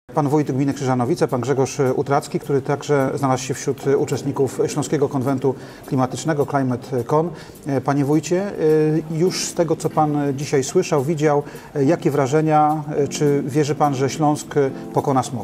Pan wójt gminy Krzyżanowice, pan Grzegorz Utracki, który także znalazł się wśród uczestników Śląskiego Konwentu Klimatycznego Climate Con. Panie wójcie, już z tego, co pan dzisiaj słyszał, widział, jakie wrażenia, czy wierzy pan, że Śląsk pokona smog?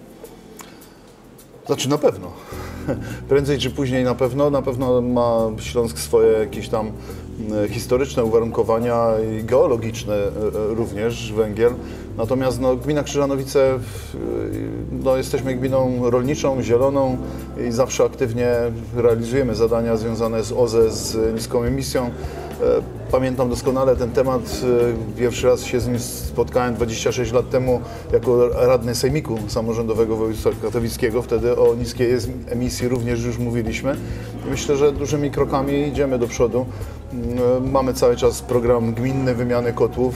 Znaczy na pewno. Prędzej czy później na pewno ma Śląsk swoje jakieś tam historyczne uwarunkowania i geologiczne również, węgiel. Natomiast gmina Krzyżanowice, jesteśmy gminą rolniczą, zieloną i zawsze aktywnie realizujemy zadania związane z OZE, z niską emisją. Pamiętam doskonale ten temat. Pierwszy raz się z nim spotkałem 26 lat temu jako radny Sejmiku Samorządowego Województwa Katowickiego. Wtedy o niskiej emisji również już mówiliśmy. Myślę, że dużymi krokami idziemy do przodu. Mamy cały czas program gminny wymiany kotłów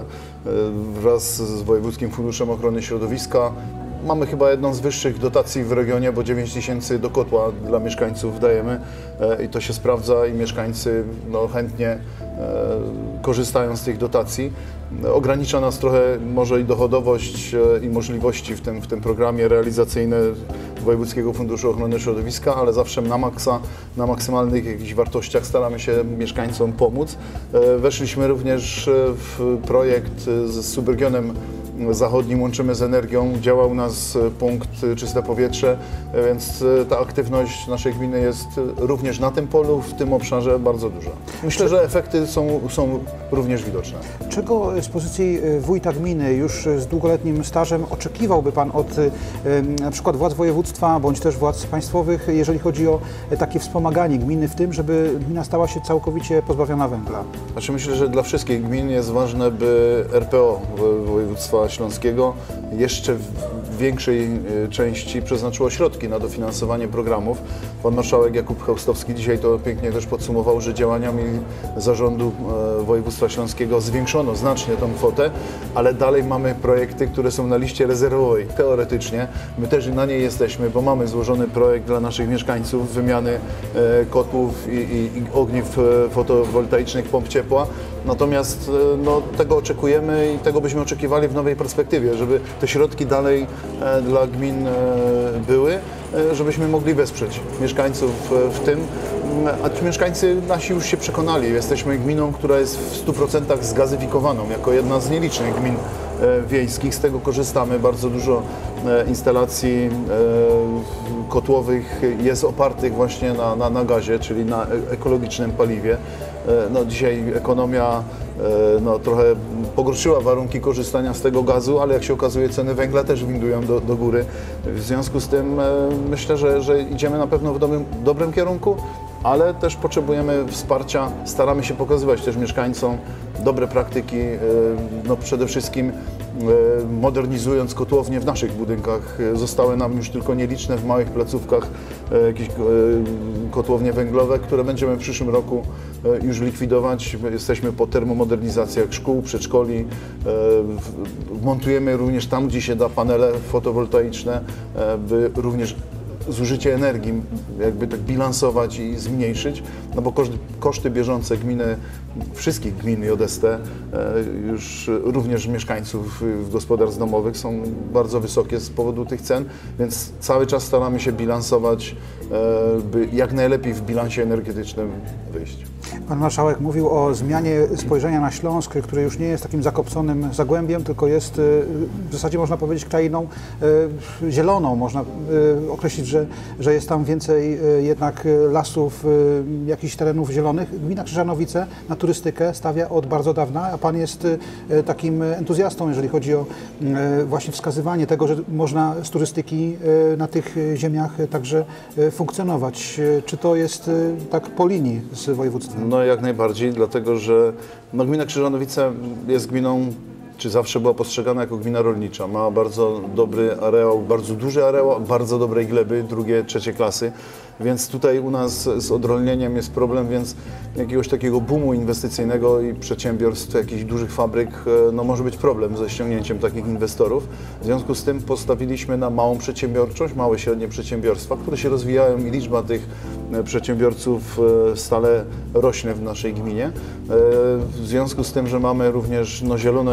wraz z Wojewódzkim Funduszem Ochrony Środowiska. Mamy chyba jedną z wyższych dotacji w regionie, bo 9 000 do kotła dla mieszkańców dajemy i to się sprawdza i mieszkańcy chętnie korzystają z tych dotacji. Ogranicza nas trochę może i dochodowość i możliwości w tym programie realizacyjne Wojewódzkiego Funduszu Ochrony Środowiska, ale zawsze na maksymalnych jakichś wartościach staramy się mieszkańcom pomóc. Weszliśmy również w projekt z Subregionem Zachodnim, łączymy z energią, działa u nas punkt Czyste Powietrze, więc ta aktywność naszej gminy jest również na tym polu, w tym obszarze bardzo duża. Myślę, że efekty są również widoczne. Czego z pozycji wójta gminy już z długoletnim stażem oczekiwałby pan od na przykład władz województwa bądź też władz państwowych, jeżeli chodzi o takie wspomaganie gminy w tym, żeby gmina stała się całkowicie pozbawiona węgla? Znaczy myślę, że dla wszystkich gmin jest ważne, by RPO województwa śląskiego jeszcze w większej części przeznaczyło środki na dofinansowanie programów. Pan marszałek Jakub Chełstowski dzisiaj to pięknie też podsumował, że działaniami zarządu województwa śląskiego zwiększono znacznie tą kwotę, ale dalej mamy projekty, które są na liście rezerwowej. Teoretycznie my też na niej jesteśmy, bo mamy złożony projekt dla naszych mieszkańców wymiany kotłów i ogniw fotowoltaicznych, pomp ciepła. Natomiast tego oczekujemy i tego byśmy oczekiwali w nowej perspektywie, żeby te środki dalej dla gmin były, żebyśmy mogli wesprzeć mieszkańców w tym. A ci mieszkańcy nasi już się przekonali. Jesteśmy gminą, która jest w 100% zgazyfikowaną, jako jedna z nielicznych gmin wiejskich. Z tego korzystamy. Bardzo dużo instalacji kotłowych jest opartych właśnie na gazie, czyli na ekologicznym paliwie. Dzisiaj ekonomia trochę pogorszyła warunki korzystania z tego gazu, ale jak się okazuje, ceny węgla też windują do góry. W związku z tym myślę, że idziemy na pewno w dobrym kierunku, ale też potrzebujemy wsparcia. Staramy się pokazywać też mieszkańcom dobre praktyki, przede wszystkim modernizując kotłownie w naszych budynkach. Zostały nam już tylko nieliczne w małych placówkach jakieś kotłownie węglowe, które będziemy w przyszłym roku już likwidować. Jesteśmy po termomodernizacjach szkół, przedszkoli. Montujemy również tam, gdzie się da, panele fotowoltaiczne, by również zużycie energii jakby tak bilansować i zmniejszyć, bo koszty bieżące gminy, wszystkich gmin JST, już również mieszkańców gospodarstw domowych są bardzo wysokie z powodu tych cen, więc cały czas staramy się bilansować, by jak najlepiej w bilansie energetycznym wyjść. Pan marszałek mówił o zmianie spojrzenia na Śląsk, który już nie jest takim zakopconym zagłębiem, tylko jest w zasadzie, można powiedzieć, krainą zieloną. Można określić, że jest tam więcej jednak lasów, jakichś terenów zielonych. Gmina Krzyżanowice na turystykę stawia od bardzo dawna, a pan jest takim entuzjastą, jeżeli chodzi o właśnie wskazywanie tego, że można z turystyki na tych ziemiach także funkcjonować. Czy to jest tak po linii z województwem? Jak najbardziej, dlatego że gmina Krzyżanowice jest gminą, czy zawsze była postrzegana jako gmina rolnicza. Ma bardzo dobry areał, bardzo duży areał, bardzo dobrej gleby, drugie, trzecie klasy. Więc tutaj u nas z odrolnieniem jest problem, więc jakiegoś takiego boomu inwestycyjnego i przedsiębiorstw, jakichś dużych fabryk, może być problem ze ściągnięciem takich inwestorów. W związku z tym postawiliśmy na małą przedsiębiorczość, małe, średnie przedsiębiorstwa, które się rozwijają i liczba tych przedsiębiorców stale rośnie w naszej gminie. W związku z tym, że mamy również zielone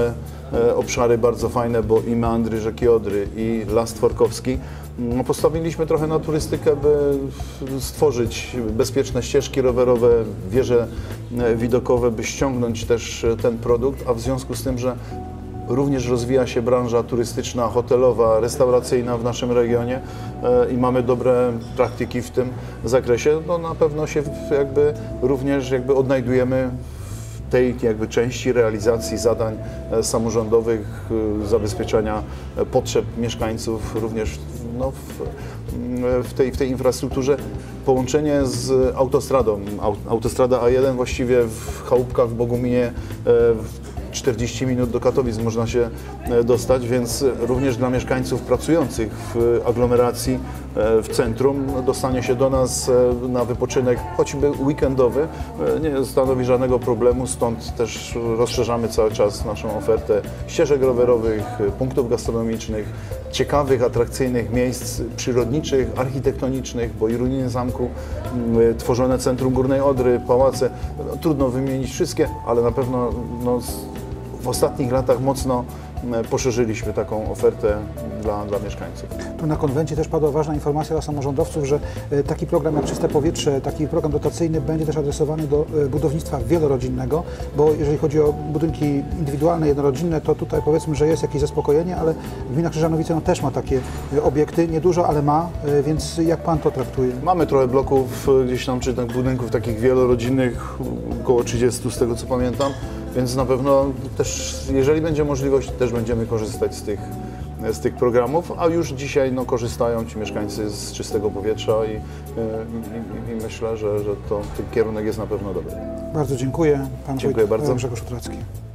obszary bardzo fajne, bo i meandry rzeki Odry, i Las Tworkowski. No, postawiliśmy trochę na turystykę, by stworzyć bezpieczne ścieżki rowerowe, wieże widokowe, by ściągnąć też ten produkt, a w związku z tym, że również rozwija się branża turystyczna, hotelowa, restauracyjna w naszym regionie i mamy dobre praktyki w tym zakresie, no na pewno się również odnajdujemy w tej części realizacji zadań samorządowych, zabezpieczania potrzeb mieszkańców również no, w tej infrastrukturze. Połączenie z autostradą. Autostrada A1 właściwie w Chałupkach, w Boguminie 40 minut do Katowic można się dostać, więc również dla mieszkańców pracujących w aglomeracji, w centrum, dostanie się do nas na wypoczynek, choćby weekendowy, nie stanowi żadnego problemu, stąd też rozszerzamy cały czas naszą ofertę ścieżek rowerowych, punktów gastronomicznych, ciekawych, atrakcyjnych miejsc przyrodniczych, architektonicznych, bo i ruiny zamku, tworzone centrum Górnej Odry, pałace, no, trudno wymienić wszystkie, ale na pewno no, w ostatnich latach mocno poszerzyliśmy taką ofertę dla mieszkańców. Tu na konwencie też padła ważna informacja dla samorządowców, że taki program jak Czyste Powietrze, taki program dotacyjny będzie też adresowany do budownictwa wielorodzinnego, bo jeżeli chodzi o budynki indywidualne, jednorodzinne, to tutaj powiedzmy, że jest jakieś zaspokojenie, ale gmina Krzyżanowice no, też ma takie obiekty, niedużo, ale ma, więc jak Pan to traktuje? Mamy trochę bloków gdzieś tam, czy budynków takich wielorodzinnych, około 30 z tego co pamiętam, więc na pewno też, jeżeli będzie możliwość, też będziemy korzystać z tych programów, a już dzisiaj no, korzystają ci mieszkańcy z czystego powietrza i myślę, że ten kierunek jest na pewno dobry. Bardzo dziękuję. Pan Dziękuję bardzo. Grzegorz Utracki.